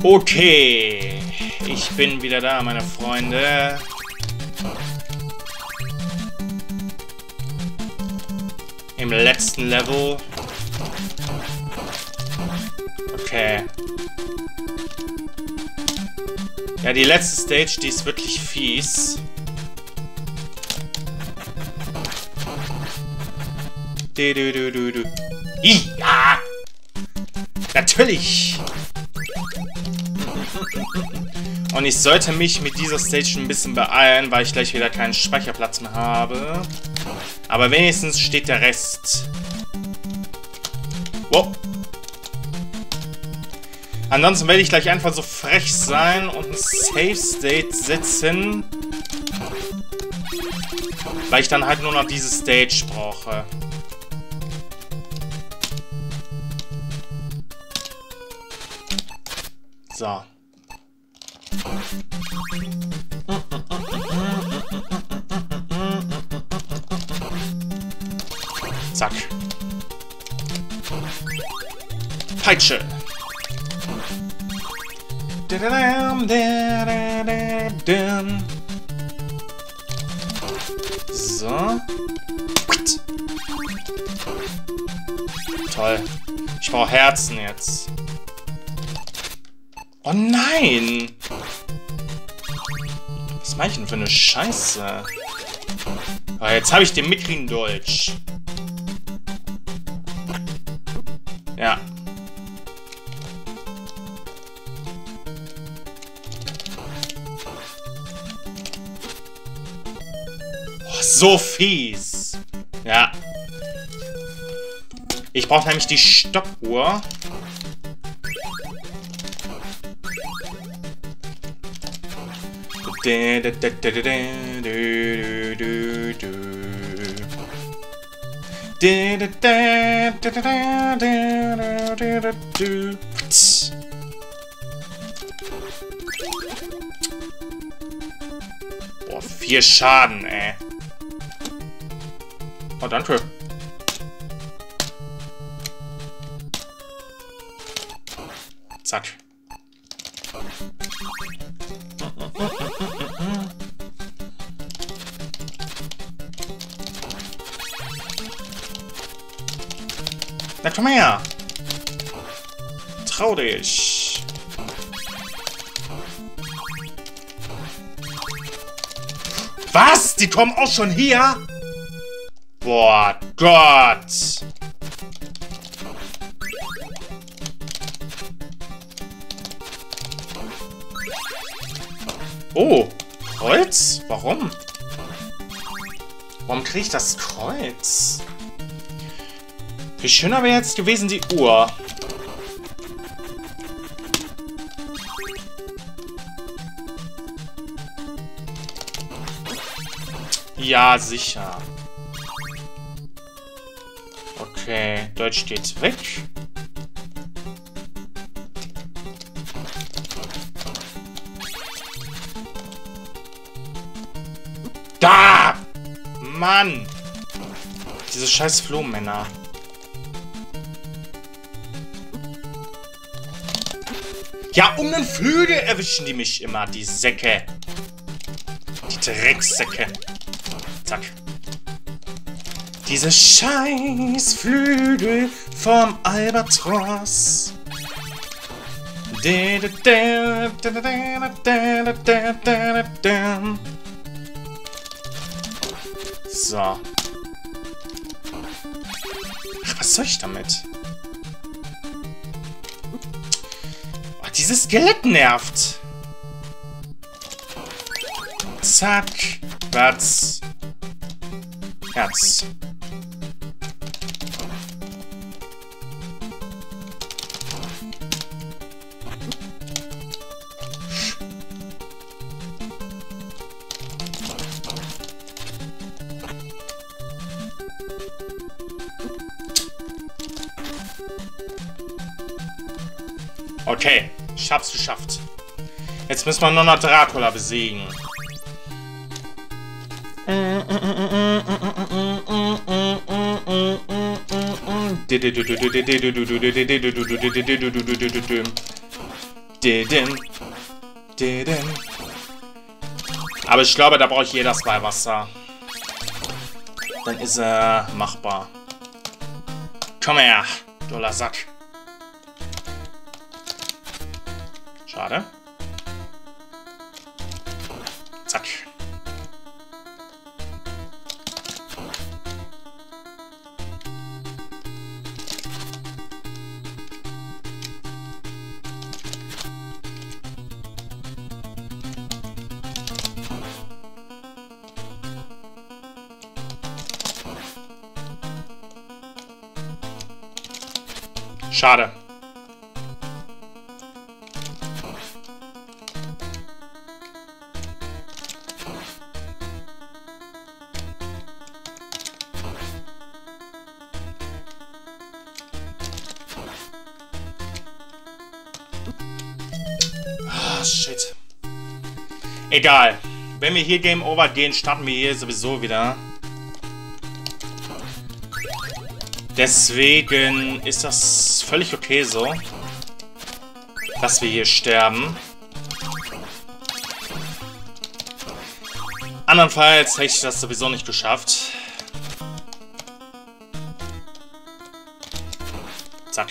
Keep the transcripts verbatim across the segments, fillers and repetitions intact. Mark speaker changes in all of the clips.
Speaker 1: Okay, ich bin wieder da, meine Freunde. Im letzten Level. Okay. Ja, die letzte Stage, die ist wirklich fies. Du, du, du, du, du. Ja! Natürlich! Und ich sollte mich mit dieser Stage ein bisschen beeilen, weil ich gleich wieder keinen Speicherplatz mehr habe. Aber wenigstens steht der Rest. Wow. Ansonsten werde ich gleich einfach so frech sein und ein Save State setzen. Weil ich dann halt nur noch diese Stage brauche. So. Zack. Peitsche. So. Toll. Ich brauche Herzen jetzt. Oh nein! Was mache ich denn für eine Scheiße? Oh, jetzt habe ich den mickrigen Dolch. Ja. Oh, so fies. Ja. Ich brauche nämlich die Stoppuhr. Boah, vier Schaden, ey. Oh, danke. Zack. Na komm her! Trau dich! Was? Die kommen auch schon hier? Boah, Gott! Oh, Kreuz? Warum? Warum kriege ich das Kreuz? Viel schöner wäre jetzt gewesen die Uhr. Ja, sicher. Okay, Deutsch geht weg. Da! Mann! Diese scheiß Flohmänner. Ja, um den Flügel erwischen die mich immer, die Säcke. Die Drecksäcke. Zack. Diese scheiß Flügel vom Albatros. So. Ach, was soll ich damit? Oh, dieses Skelett nervt. Zack. Batz. Herz. Okay, ich hab's geschafft. Jetzt müssen wir nur noch Dracula besiegen. Didin. Didin. Aber ich glaube, da brauche ich eh das Weihwasser. Dann ist er machbar. Komm her, du Sack. Schade. Zack. Schade. Ah, shit. Egal. Wenn wir hier Game Over gehen, starten wir hier sowieso wieder. Deswegen ist das völlig okay so, dass wir hier sterben. Andernfalls hätte ich das sowieso nicht geschafft. Zack.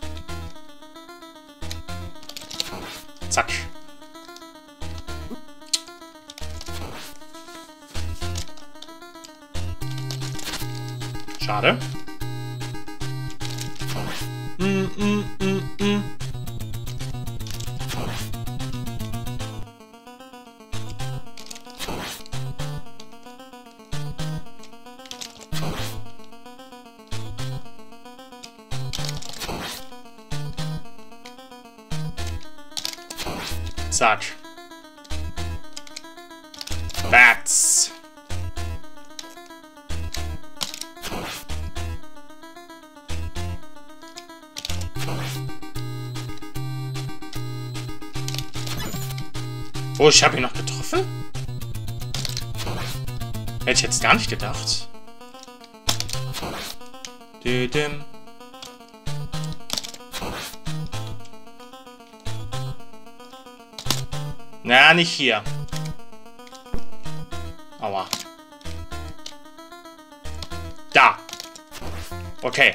Speaker 1: Zack. Schade. Mm, mm, mm, mm. Zack. Bats. Oh, ich habe ihn noch getroffen? Hätte ich jetzt gar nicht gedacht. Düdüm. Na, nicht hier. Aua. Da. Okay.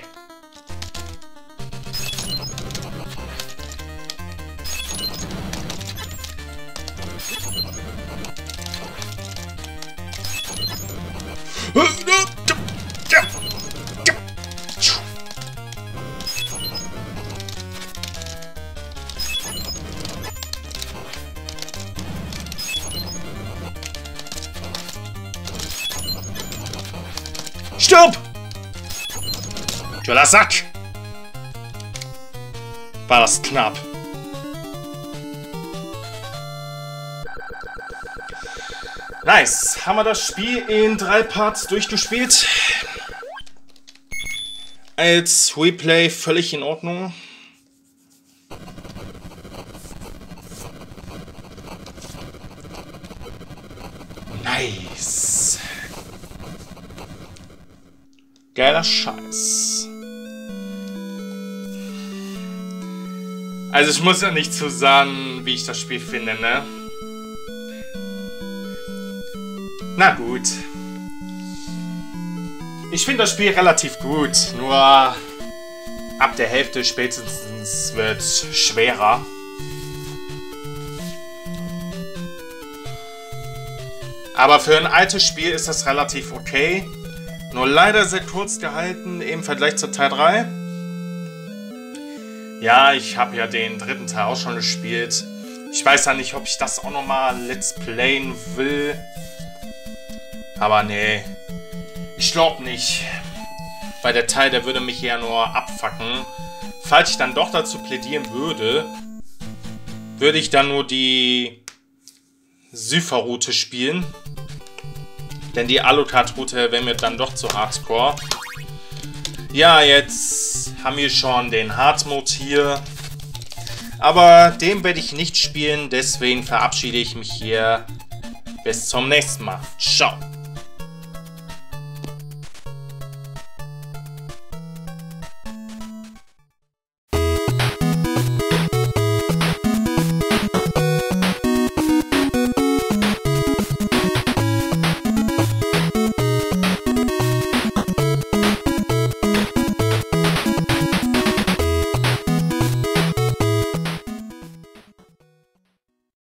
Speaker 1: Stirb! Du Sack! War das knapp. Nice. Haben wir das Spiel in drei Parts durchgespielt. Als Replay völlig in Ordnung. Nice. Geiler Scheiß. Also ich muss ja nicht zu sagen, wie ich das Spiel finde, ne? Na gut. Ich finde das Spiel relativ gut, nur ab der Hälfte spätestens wird es schwerer. Aber für ein altes Spiel ist das relativ okay. Nur leider sehr kurz gehalten im Vergleich zu Teil drei. Ja, ich habe ja den dritten Teil auch schon gespielt. Ich weiß ja nicht, ob ich das auch nochmal let's playen will. Aber nee, ich glaube nicht. Weil der Teil, der würde mich ja nur abfacken. Falls ich dann doch dazu plädieren würde, würde ich dann nur die Sypha-Route spielen. Denn die Alucard-Route wäre mir dann doch zu hardcore. Ja, jetzt haben wir schon den Hard-Mode hier. Aber den werde ich nicht spielen, deswegen verabschiede ich mich hier. Bis zum nächsten Mal. Ciao.